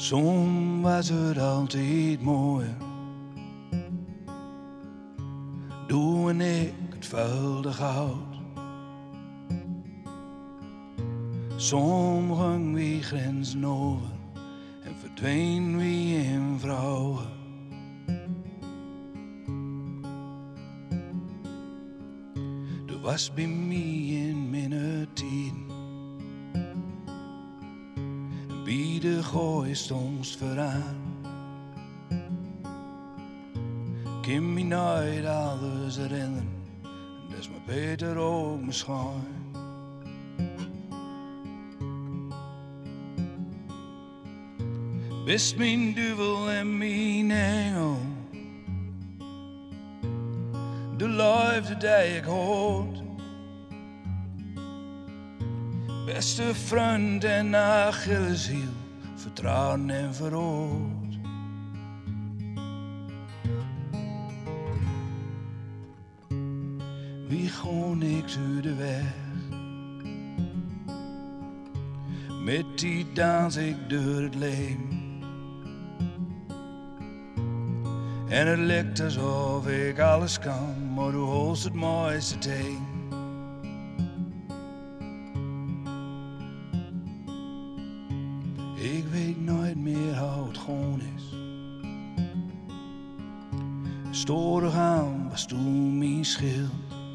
Soms was het altijd mooier. Toen ik het vuilde hout. Soms ging wie grenzen over en verdween wie in vrouwen. Er was bij mij in mijn tien. Bij de gooi stond vooraan. Ik kan me nooit alles herinneren, dat is maar beter ook misschien. Bist mijn duivel en mijn engel, de liefde die ik hoort. Beste vriend en Achilleshiel, vertrouwen en verrood. Wie gewoon niks uit de weg, met die dans ik door het leven. En het lijkt alsof ik alles kan, maar hoe holst het mooiste tegen. Ik weet nooit meer hoe het gewoon is. Storig aan was toen mijn schild.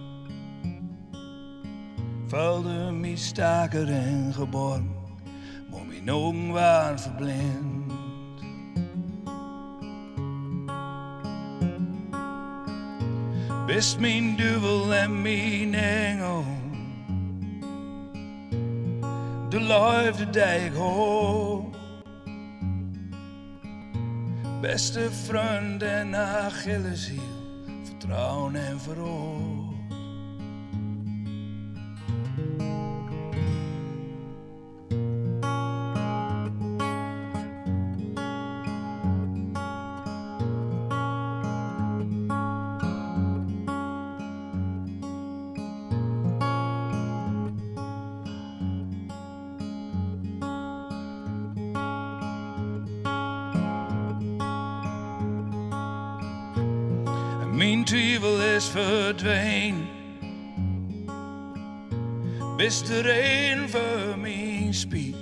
Vuilde mijn staker en geborgen, maar mijn ogen waren verblind. Bist mijn duivel en mijn engel, de liefde die ik hoor. Beste vriend en Achilleshiel, vertrouwen en verrood. Mijn twijfel is verdwenen, bist er een voor mijn spiet.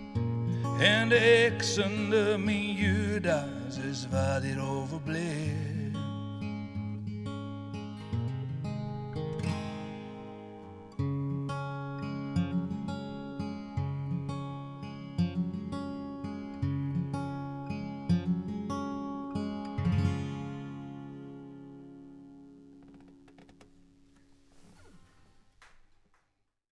En de ik zonder mijn Judas is wat hier overbleef.